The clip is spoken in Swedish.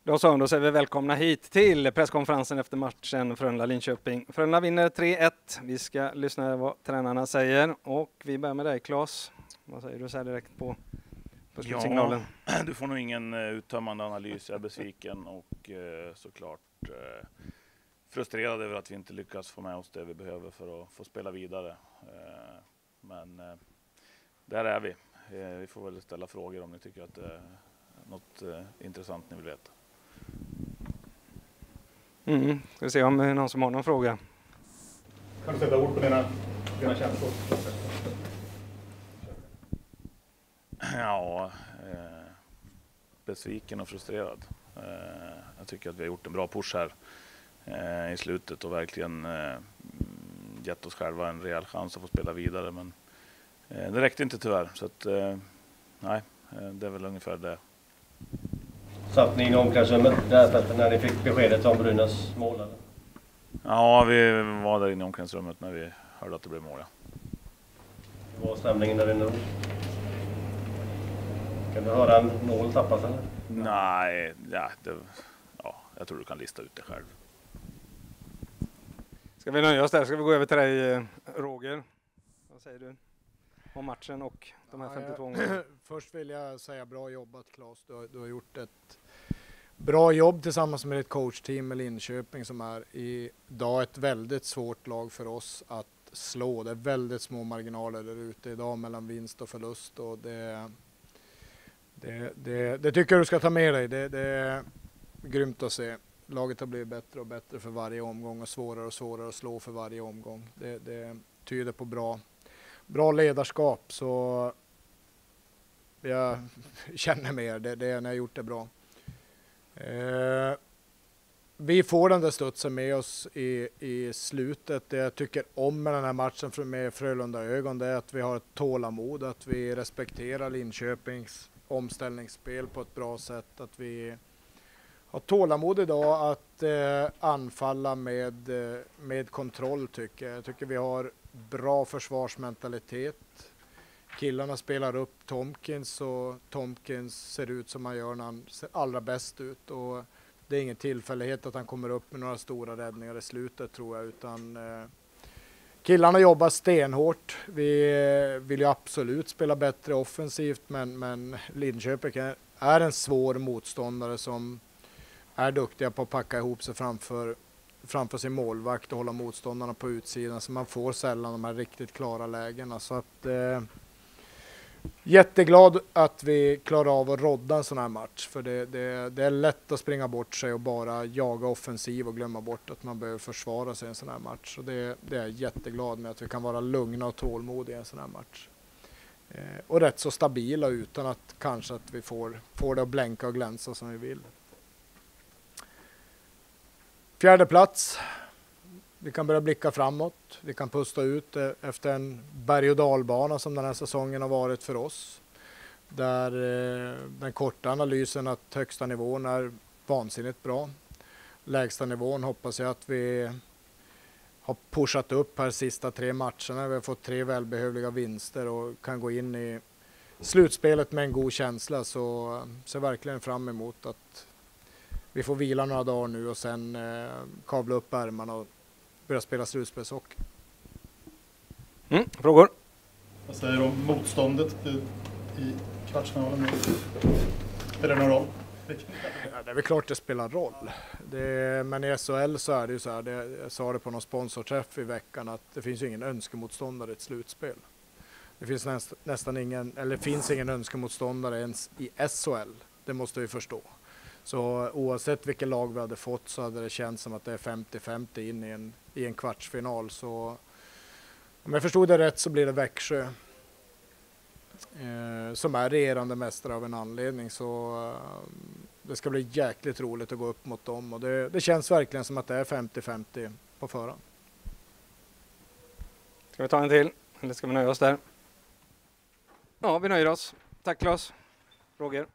Då säger vi välkomna hit till presskonferensen efter matchen Frölunda-Linköping. Frölunda vinner 3-1. Vi ska lyssna vad tränarna säger. Och vi börjar med dig, Claes. Vad säger du så här direkt på slutsignalen? Ja, du får nog ingen uttömmande analys. Jag är besviken och såklart frustrerad över att vi inte lyckas få med oss det vi behöver för att få spela vidare. Men där är vi. Vi får väl ställa frågor om ni tycker att det är något intressant ni vill veta. Ska vi se om det är någon som har någon fråga. Kan du sätta ord på dina känslor? Ja, besviken och frustrerad. Jag tycker att vi har gjort en bra push här i slutet och verkligen gett oss själva en rejäl chans att få spela vidare. Men det räckte inte tyvärr, så att, nej, det är väl ungefär det. Satt ni i omklädningsrummet där när ni fick beskedet om Brynäs mål? Eller? Ja, vi var där inne i omklädningsrummet när vi hörde att det blev mål. Ja. Hur var stämningen där inne? Kan du höra en nål tappas eller? Nej, jag tror du kan lista ut det själv. Ska vi nöja oss där? Ska vi gå över till dig, Roger? Vad säger du om matchen och de här 52 gångerna? Först vill jag säga bra jobbat, Claes. Du har gjort ett bra jobb tillsammans med ditt coachteam med Linköping som är idag ett väldigt svårt lag för oss att slå. Det är väldigt små marginaler där ute idag mellan vinst och förlust och det tycker jag du ska ta med dig. Det är grymt att se. Laget har blivit bättre och bättre för varje omgång och svårare att slå för varje omgång. Det tyder på bra ledarskap, så jag känner med det när jag gjort det bra. Vi får den där studsen med oss i slutet. Det jag tycker om med den här matchen med Frölunda-ögon, det är att vi har ett tålamod, att vi respekterar Linköpings omställningsspel på ett bra sätt, att vi har tålamod idag att anfalla med kontroll tycker jag. Jag tycker vi har bra försvarsmentalitet. Killarna spelar upp Tomkins och Tomkins ser ut som han gör när han ser allra bäst ut. Och det är ingen tillfällighet att han kommer upp med några stora räddningar i slutet tror jag. Utan killarna jobbar stenhårt. Vi vill ju absolut spela bättre offensivt men Linköping är en svår motståndare som är duktiga på att packa ihop sig framför sin målvakt och hålla motståndarna på utsidan, så man får sällan de här riktigt klara lägena. Så att jätteglad att vi klarar av att rodda en sån här match, för det är lätt att springa bort sig och bara jaga offensiv och glömma bort att man behöver försvara sig i en sån här match. Så det är jag jätteglad med, att vi kan vara lugna och tålmodiga i en sån här match. Och rätt så stabila utan att kanske att vi får det att blänka och glänsa som vi vill. 4:e plats. Vi kan börja blicka framåt. Vi kan pusta ut efter en berg- och dalbana som den här säsongen har varit för oss. Där den korta analysen att högsta nivån är vansinnigt bra. Lägsta nivån hoppas jag att vi har pushat upp här sista 3 matcherna. Vi har fått 3 välbehövliga vinster och kan gå in i slutspelet med en god känsla. Så ser verkligen fram emot att vi får vila några dagar nu och sen kavla upp ärmarna och börja spela slutspelshockey. Frågor? Vad säger du om motståndet i kvartsfinalen? Spelar det någon roll? Ja, det är väl klart det spelar roll. Men i SHL så är det ju så här, jag sa det på någon sponsorträff i veckan, att det finns ju ingen önskemotståndare i ett slutspel. Det finns nästan ingen önskemotståndare ens i SHL. Det måste vi förstå. Så oavsett vilket lag vi hade fått så hade det känts som att det är 50-50 in i en kvartsfinal. Så om jag förstod det rätt så blir det Växjö som är regerande mästare av en anledning. Så det ska bli jäkligt roligt att gå upp mot dem. Och det känns verkligen som att det är 50-50 på förhand. Ska vi ta en till? Eller ska vi nöja oss där? Ja, vi nöjer oss. Tack Claes. Roger.